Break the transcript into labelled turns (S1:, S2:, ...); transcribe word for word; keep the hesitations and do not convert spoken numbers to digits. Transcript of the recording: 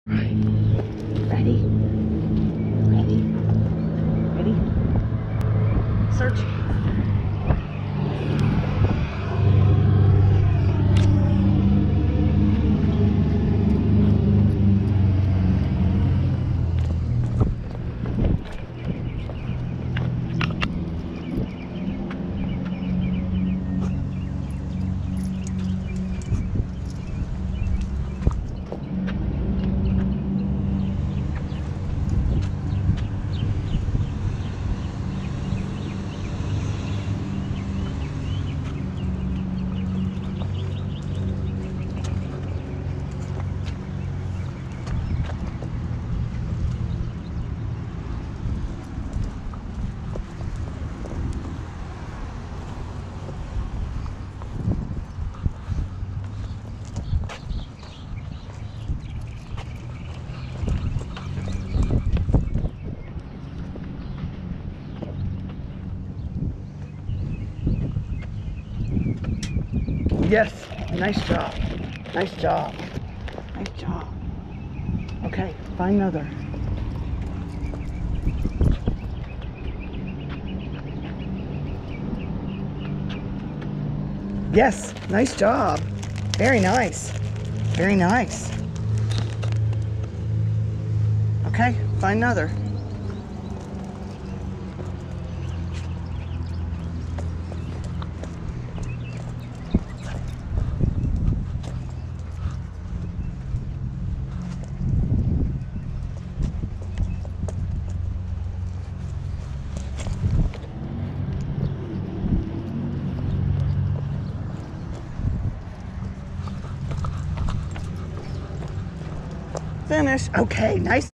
S1: Right. Ready? Ready? Ready? Search. Yes, nice job. Nice job. Nice job. Okay, find another. Yes, nice job. Very nice. Very nice. Okay, find another. Finish. Okay, nice.